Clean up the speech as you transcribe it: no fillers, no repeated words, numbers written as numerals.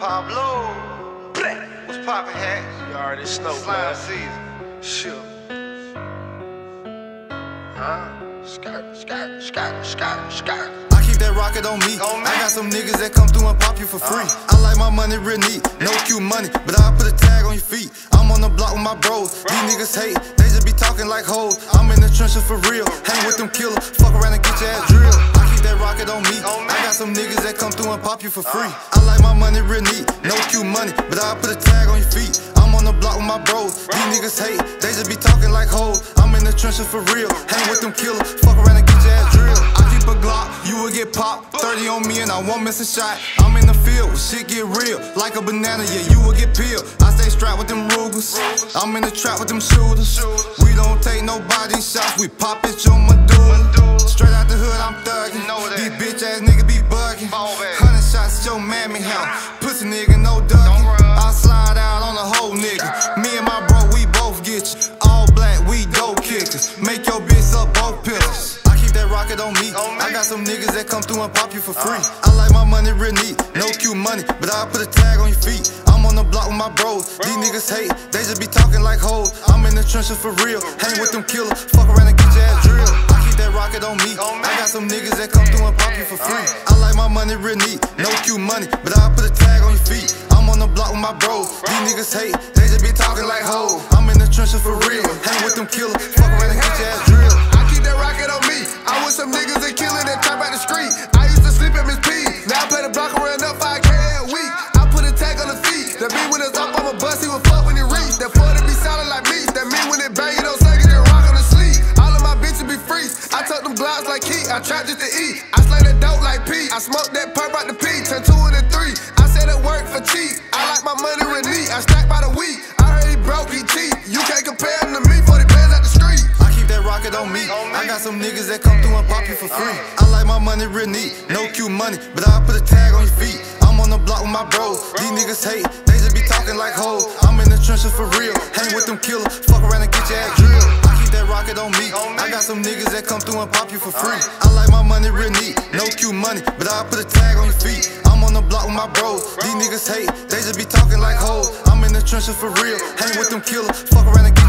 Pablo, what's poppin', hat? You already know, Slime man. season. Shoot. Skirt. I keep that rocket on me. I got some niggas that come through and pop you for free. I like my money real neat, no cute money, but I'll put a tag on your feet. I'm on the block with my bros. These niggas hate, they just be talking like hoes. I'm in the trenches for real, hang with them killers. Fuck around and get your ass drilled. I keep that rocket on me. I got some niggas that come through and pop you for free. I like my money real neat, no cute money, but I'll put a tag on your feet. I'm on the block with my bros. These niggas hate, they just be talking like hoes. I'm in the trenches for real, hang with them killers. Fuck around and get your ass drilled. I keep a Glock, you will get popped. 30 on me and I won't miss a shot. I'm in the field when shit get real, like a banana, yeah, you will get peeled. I stay strapped with them Rugers, I'm in the trap with them shooters. We don't take no body shots, we pop it on my dude. Straight out the hood, I'm thuggin'. These bitch ass niggas be buggin'. 100 shots at your mammy house, pussy nigga, no duckin'. I slide out on a whole nigga. Me and my bro, we both get you. All black, we dope kickers. Make your bitch up both pillars. I keep that rocket on me. I got some niggas that come through and pop you for free. I like my money real neat, no cute money, but I'll put a tag on your feet. I'm on the block with my bros. These niggas hate, they just be talking like hoes. I'm in the trenches for real, hang with them killers. Fuck around and get your ass drilled. I keep that rocket on me. I got some niggas that come through and pop you for free. I like my money real neat, no cute money, but I'll put a tag on your feet. I'm on the block with my bros. These niggas hate, they just be talking like hoes. I'm in the trenches for real, hang with them killers. Fuck around and get your ass drilled. I keep that rocket on me. I with some niggas that killin' that trap out the street. I used to sleep at Miss P. Now I play the block and run up 5K a week. I put a tag on the feet. That mean when it's up, I'ma bust, he will fuck when he reach. That 40 be solid like me. That mean when it bang, you don't suck it, then rock on the sleep. All of my bitches be freaks. I tuck them glocks like Key. I trap just to eat. I slay that dope like P. I smoke that perp out the P. Turn 2 into 3. I said it work for cheap. I like my money real neat. I stack by the week. I heard he broke, he cheap. You can't compare him to me. 40 bands out the street. I keep that rocket on me. I got some niggas that come through and pop you for free. I like my money real neat, no cute money, but I'll put a tag on your feet. I'm on the block with my bros. These niggas hate, they just be talking like hoes. I'm in the trenches for real, hang with them killers. Fuck around and get your ass drilled. I keep that rocket on me. I got some niggas that come through and pop you for free. I like my money real neat, no cute money, but I'll put a tag on your feet. I'm on the block with my bros. These niggas hate, they just be talking like hoes. I'm in the trenches for real, hang with them killers. Fuck around and get